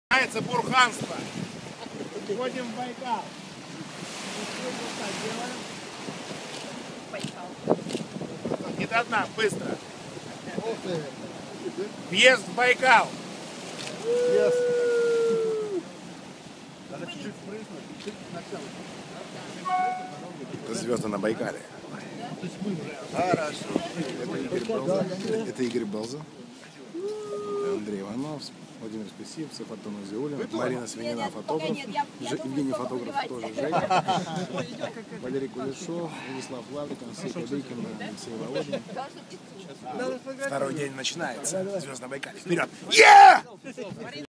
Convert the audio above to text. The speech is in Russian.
Начинается бурханство. Входим в Байкал. Не до дна, быстро. Въезд в Байкал. Звезды на Байкале. Хорошо. Это Игорь Балза. Андрей Иванов, Владимир Спасивцев, Антон Азиулин, Марина Свинина, фотограф, Евгений фотограф, тоже Женя, Валерий Кулешов, Владислав Лаврик, Алексей Кобейкин, Алексей Володин. Второй день начинается. Звезд на Байкале. Вперед!